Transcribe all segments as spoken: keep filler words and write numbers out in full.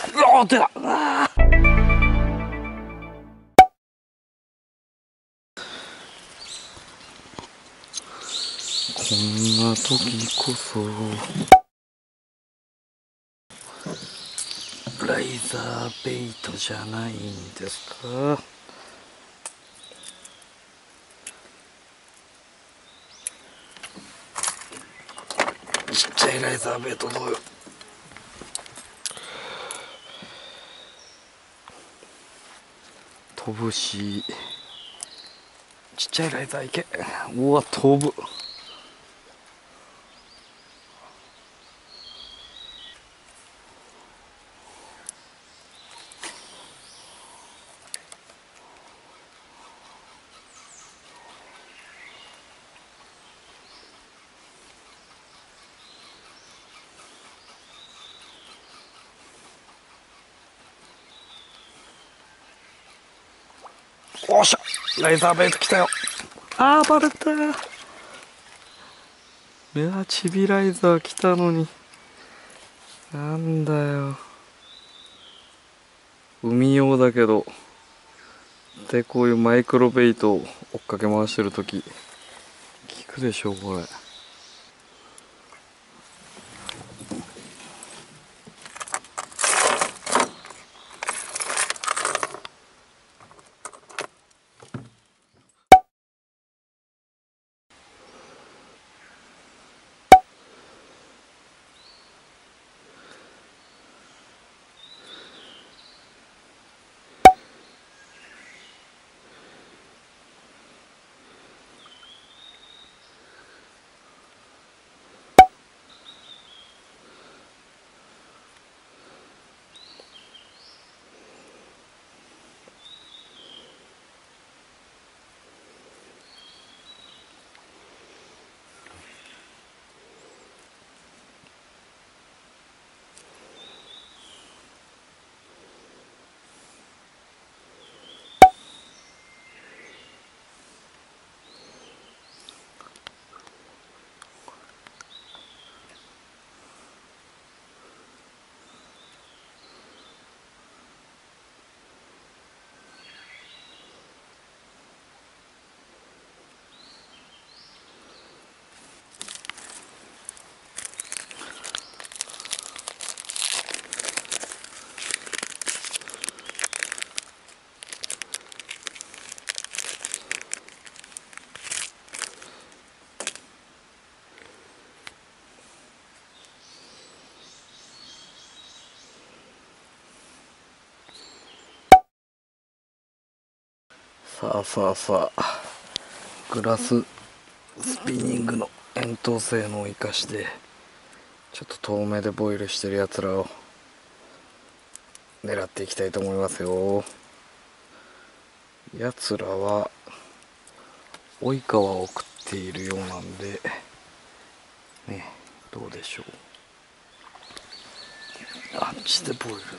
おー出た。あーこんな時こそライザーベイトじゃないんですか。ちっちゃいライザーベイトどうよ。飛ぶし、ちっちゃいライザーいけ。うわ飛ぶ。おっしゃ、ライザーベイト来たよ。あーバレた。いやチビライザー来たのになんだよ。海用だけどでこういうマイクロベイトを追っかけ回してるとき効くでしょこれ。さあさあさあ、グラススピニングの円筒性能を生かしてちょっと遠目でボイルしてるやつらを狙っていきたいと思いますよ。やつらは及川を食っているようなんでね、どうでしょう。あっちでボイルだ。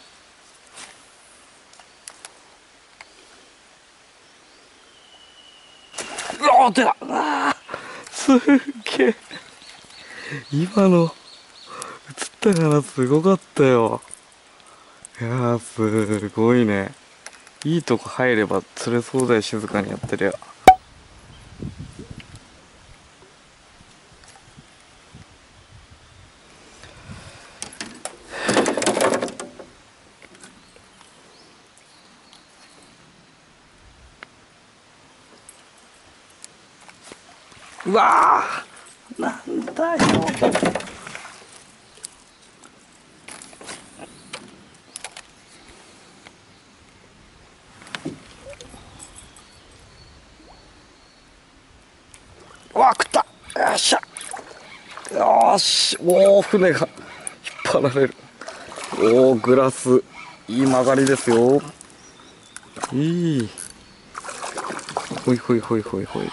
うわ出た。あーすっげえ、今の映ったかな、すごかったよ。いやーすごいね。いいとこ入れば釣れそうだよ、静かにやってるよ。うわーなんだよ。うわ食った。よっしゃ。よーし、おお船が引っ張られる。おおグラスいい曲がりですよ。いい。ほいほいほいほいほい。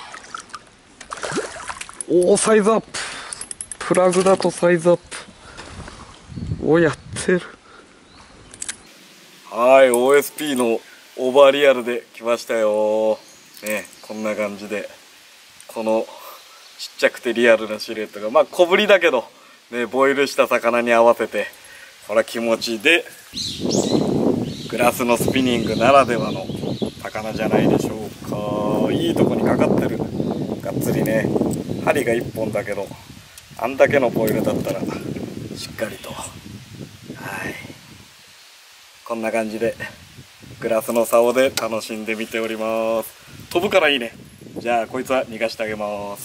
おおサイズアップ。プラグだとサイズアップ。おおやってる。はい オーエスピー のオーバーリアルで来ましたよね。こんな感じでこのちっちゃくてリアルなシルエットがまあ小ぶりだけどね、ボイルした魚に合わせてこれは気持ちいいで、グラスのスピニングならではの魚じゃないでしょうか。いいとこにかかってる。がっつりね、針がいっぽんだけどあんだけのボイルだったらしっかりと、はい、こんな感じでグラスの竿で楽しんでみております。飛ぶからいいね。じゃあこいつは逃がしてあげます。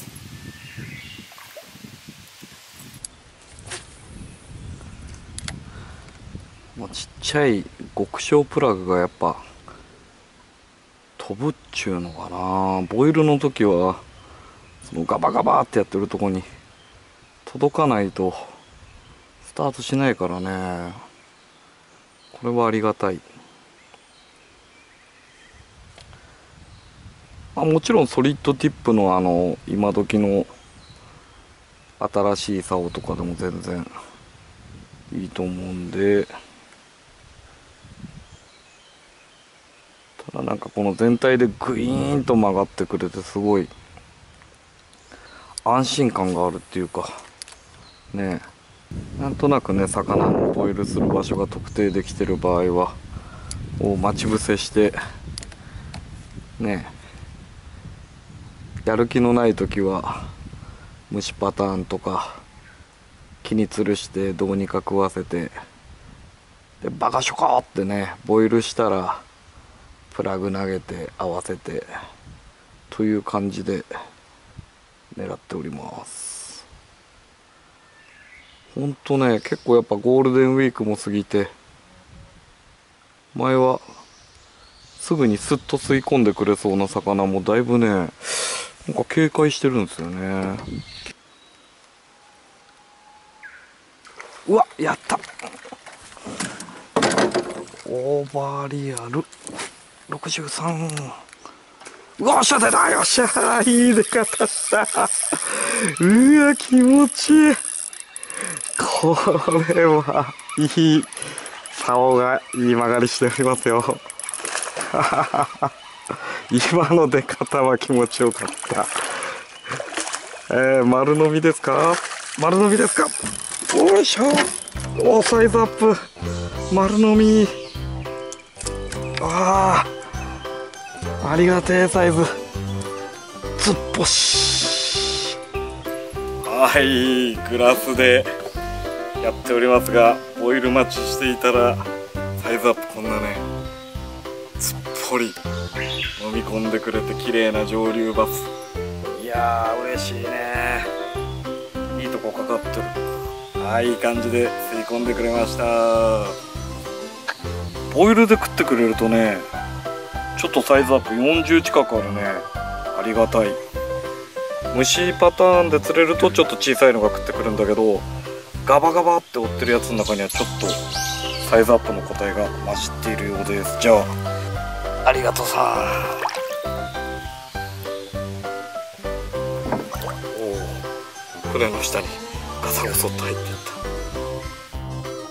もうちっちゃい極小プラグがやっぱ飛ぶっちゅうのかな。ボイルの時はそのガバガバってやってるとこに届かないとスタートしないからね。これはありがたい。まあ、もちろんソリッドティップのあの今時の新しい竿とかでも全然いいと思うんで、ただなんかこの全体でグイーンと曲がってくれてすごい安心感があるっていうかね、なんとなくね魚のボイルする場所が特定できてる場合はを待ち伏せしてね、やる気のない時は虫パターンとか木に吊るしてどうにか食わせて、でバカショコってねボイルしたらプラグ投げて合わせてという感じで狙っております。ほんとね結構やっぱゴールデンウィークも過ぎて、前はすぐにスッと吸い込んでくれそうな魚もだいぶねなんか警戒してるんですよね。うわやった、オーバーリアルろくじゅうさん。うわっしゃ出た、よっしゃいい出方した。うわ気持ちいい。これはいい竿がいい曲がりしておりますよ。今の出方は気持ちよかった。えー、丸飲みですか、丸飲みですか。おいしょ、おサイズアップ丸飲み。ああありがてえサイズつっぽし。はい、グラスでやっておりますが、ボイル待ちしていたらサイズアップこんなねつっぽり飲み込んでくれて綺麗な上流バス。いやー嬉しいね。いいとこかかってる。はい、いい感じで吸い込んでくれました。ボイルで食ってくれるとねちょっとサイズアップよんじゅう近くあるね。ありがたい。虫パターンで釣れるとちょっと小さいのが食ってくるんだけど、ガバガバって追ってるやつの中にはちょっとサイズアップの個体が混じっているようです。じゃあありがとうさん。おお、船の下にガサゴソっと入っていった。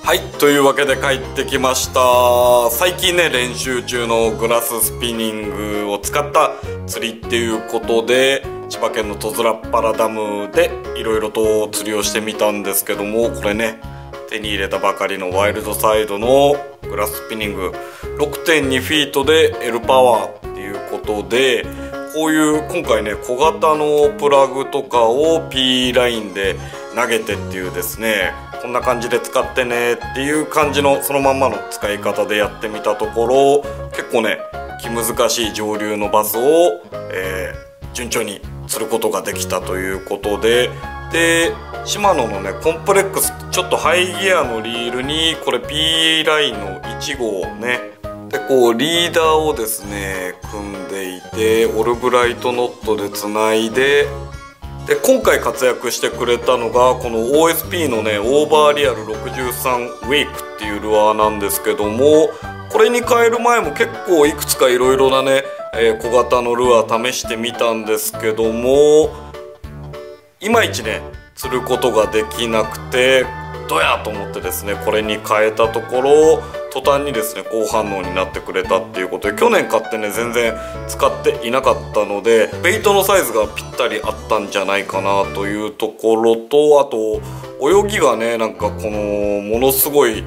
はい、というわけで帰ってきました。最近ね練習中のグラススピニングを使った釣りっていうことで千葉県の戸倉っ原ダムでいろいろと釣りをしてみたんですけども、これね手に入れたばかりのワイルドサイドのグラススピニング ろくてんに フィートで L パワーっていうことで、こういう今回ね小型のプラグとかを P ラインで投げてっていうですね、こんな感じで使ってねっていう感じのそのまんまの使い方でやってみたところ、結構ね気難しい上流のバスを、えー、順調に釣ることができたということで、でシマノのねコンプレックスちょっとハイギアのリールにこれ P ラインのいち号ねでこうリーダーをですね組んでいて、オルブライトノットでつないで、で今回活躍してくれたのがこの オーエスピー のねオーバーリアルろくじゅうさんウェイクっていうルアーなんですけども、これに変える前も結構いくつかいろいろなね、えー、小型のルアー試してみたんですけども、いまいちね釣ることができなくてどやと思ってですねこれに変えたところ途端にですね好反応になってくれたっていうことで、去年買ってね全然使っていなかったのでベイトのサイズがぴったりあったんじゃないかなというところと、あと泳ぎがねなんかこのものすごい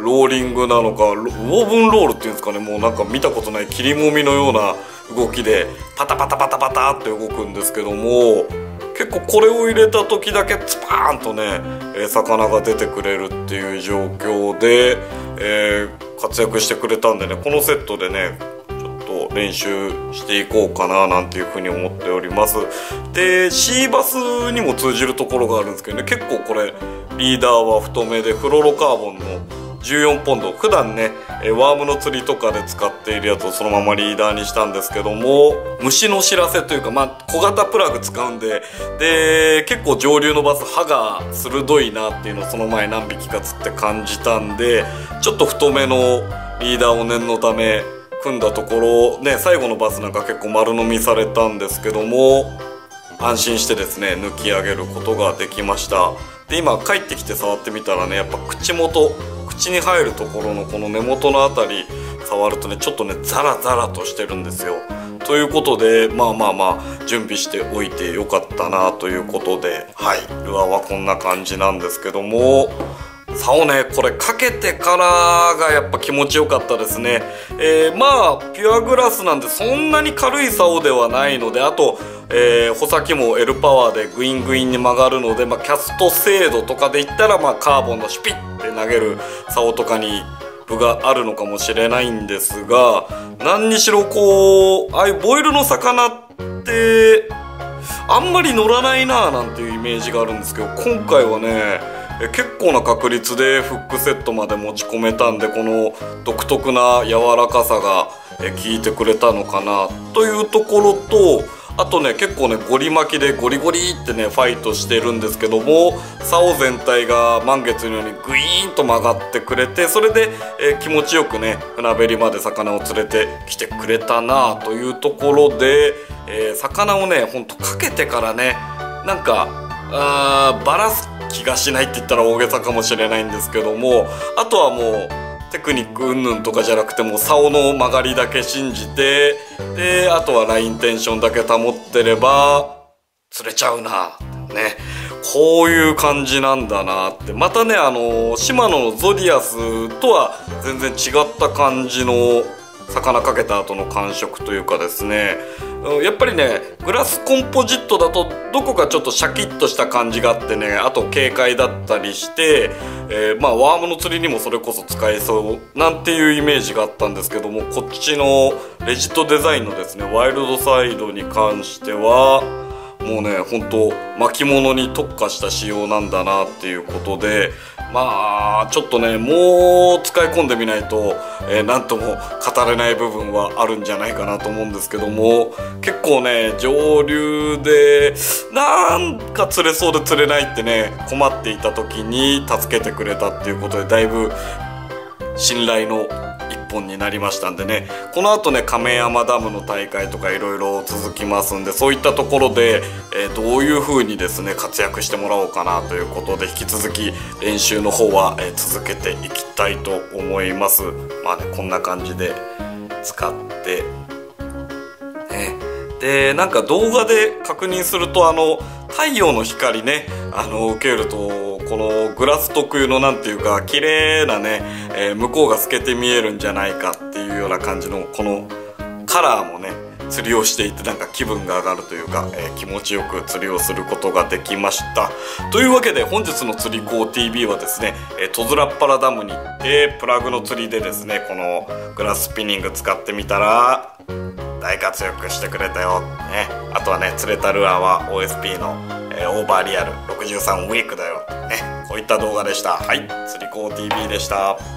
ローリングなのかウォーブンロールっていうんですかね、もうなんか見たことない切りもみのような動きでパタパタパタパタって動くんですけども、結構これを入れた時だけスパーンとね、えー、魚が出てくれるっていう状況で、えー、活躍してくれたんでね、このセットでねちょっと練習していこうかななんていうふうに思っております。でシーバスにも通じるところがあるんですけどね、結構これリーダーは太めでフロロカーボンのじゅうよんポンド、普段ねワームの釣りとかで使っているやつをそのままリーダーにしたんですけども、虫の知らせというか、まあ小型プラグ使うんで、で結構上流のバス刃が鋭いなっていうのをその前何匹か釣って感じたんで、ちょっと太めのリーダーを念のため組んだところね、最後のバスなんか結構丸飲みされたんですけども、安心してですね抜き上げることができました。で今帰ってきて触ってみたらね、やっぱ口元、口に入るところのこの根元のあたり触るとね、ちょっとねザラザラとしてるんですよ。ということでまあまあまあ準備しておいてよかったなということで、はいルアーはこんな感じなんですけども、竿ねこれかけてからがやっぱ気持ちよかったですね。えー、まあピュアグラスなんでそんなに軽い竿ではないので、あと、えー、穂先も L パワーでグイングインに曲がるので、まあ、キャスト精度とかで言ったら、まあ、カーボンのシュピッて投げる竿とかに分があるのかもしれないんですが、何にしろこうああいうボイルの魚ってあんまり乗らないなぁなんていうイメージがあるんですけど、今回はねえ結構な確率でフックセットまで持ち込めたんで、この独特な柔らかさがえ効いてくれたのかなというところと、あとね結構ねゴリ巻きでゴリゴリってねファイトしてるんですけども、竿全体が満月のようにグイーンと曲がってくれて、それでえ気持ちよくね船べりまで魚を連れてきてくれたなというところで、えー、魚をねほんとかけてからねなんかあーバラす気がしないって言ったら大げさかもしれないんですけども、あとはもうテクニック云々とかじゃなくても竿の曲がりだけ信じて、であとはラインテンションだけ保ってれば釣れちゃうなね、こういう感じなんだなって。またねあのシマノのゾディアスとは全然違った感じの魚かけた後の感触というかですね、やっぱりねグラスコンポジットだとどこかちょっとシャキッとした感じがあってね、あと軽快だったりして、えー、まあワームの釣りにもそれこそ使えそうなんていうイメージがあったんですけども、こっちのレジットデザインのですねワイルドサイドに関してはもうねほんと巻物に特化した仕様なんだなっていうことで、まあちょっとねもう使い込んでみないと、えー、なんとも語れない部分はあるんじゃないかなと思うんですけども、結構ね上流でなんか釣れそうで釣れないってね困っていた時に助けてくれたっていうことで、だいぶ信頼の一本になりましたんでね、このあとね亀山ダムの大会とかいろいろ続きますんで、そういったところで、えー、どういう風にですね活躍してもらおうかなということで、引き続き練習の方は、えー、続けていきたいと思います。まあねこんな感じで使ってね、でなんか動画で確認するとあの太陽の光ねあの受けるとこのグラス特有のなんていうか綺麗なね、えー、向こうが透けて見えるんじゃないかっていうような感じのこのカラーもね釣りをしていてなんか気分が上がるというか、えー、気持ちよく釣りをすることができました。というわけで本日の釣り子 ティービー はですね戸面っ原ダムに行ってプラグの釣りでですねこのグラススピニング使ってみたら大活躍してくれたよ、ね、あとはね釣れたルアーは オーエスピー の、えー、オーバーリアルろくじゅうさんウィークだよ、ね、こういった動画でした。はい、釣り子 ティービー でした。